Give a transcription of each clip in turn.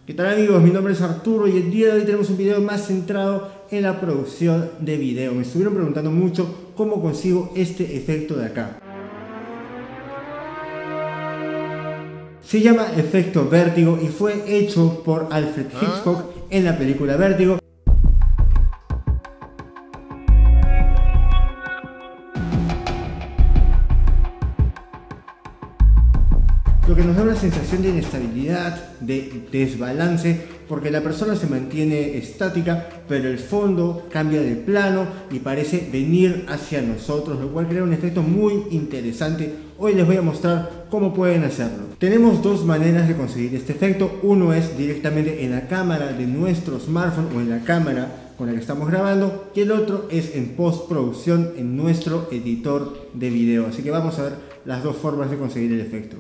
¿Qué tal amigos? Mi nombre es Arturo y el día de hoy tenemos un video más centrado en la producción de video. Me estuvieron preguntando mucho cómo consigo este efecto de acá. Se llama efecto vértigo y fue hecho por Alfred Hitchcock en la película Vértigo. Lo que nos da una sensación de inestabilidad, de desbalance, porque la persona se mantiene estática, pero el fondo cambia de plano y parece venir hacia nosotros, lo cual crea un efecto muy interesante. Hoy les voy a mostrar cómo pueden hacerlo. Tenemos dos maneras de conseguir este efecto. Uno es directamente en la cámara de nuestro smartphone o en la cámara con la que estamos grabando, y el otro es en postproducción en nuestro editor de video. Así que vamos a ver las dos formas de conseguir el efecto.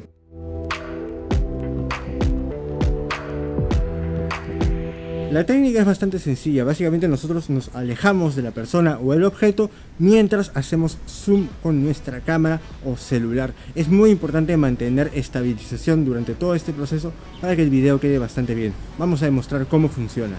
La técnica es bastante sencilla. Básicamente nosotros nos alejamos de la persona o el objeto mientras hacemos zoom con nuestra cámara o celular. Es muy importante mantener estabilización durante todo este proceso para que el video quede bastante bien. Vamos a demostrar cómo funciona.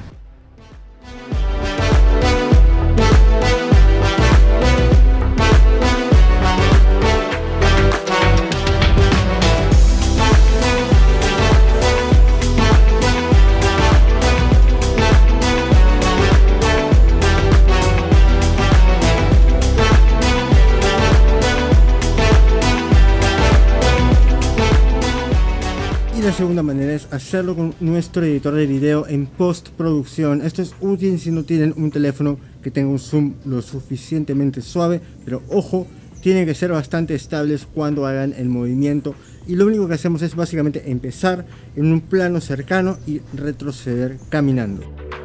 Y la segunda manera es hacerlo con nuestro editor de video en postproducción. Esto es útil si no tienen un teléfono que tenga un zoom lo suficientemente suave, pero ojo, tienen que ser bastante estables cuando hagan el movimiento. Y lo único que hacemos es básicamente empezar en un plano cercano y retroceder caminando.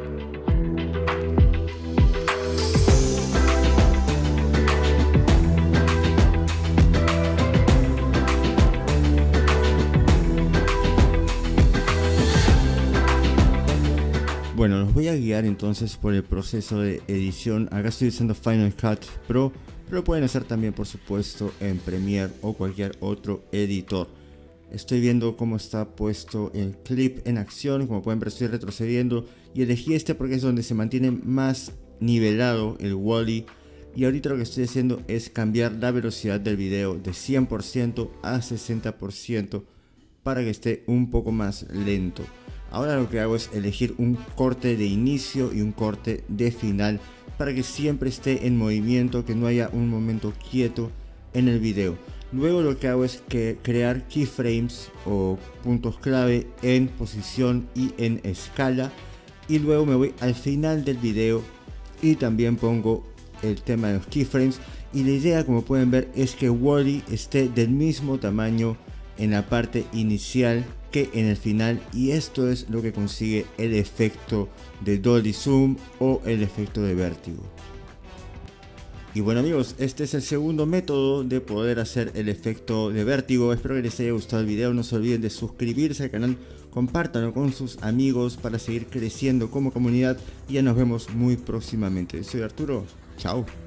Bueno, los voy a guiar entonces por el proceso de edición. Acá estoy usando Final Cut Pro, pero lo pueden hacer también por supuesto en Premiere o cualquier otro editor. Estoy viendo cómo está puesto el clip en acción. Como pueden ver, estoy retrocediendo y elegí este porque es donde se mantiene más nivelado el Wall-E. Y ahorita lo que estoy haciendo es cambiar la velocidad del video de 100% a 60% para que esté un poco más lento. Ahora lo que hago es elegir un corte de inicio y un corte de final para que siempre esté en movimiento, que no haya un momento quieto en el video. Luego lo que hago es crear keyframes o puntos clave en posición y en escala, y luego me voy al final del video y también pongo el tema de los keyframes. Y la idea, como pueden ver, es que Wall-E esté del mismo tamaño en la parte inicial que en el final, y esto es lo que consigue el efecto de Dolly Zoom o el efecto de vértigo. Y bueno amigos, este es el segundo método de poder hacer el efecto de vértigo. Espero que les haya gustado el video. No se olviden de suscribirse al canal, compártanlo con sus amigos para seguir creciendo como comunidad, y ya nos vemos muy próximamente. Soy Arturo, chao.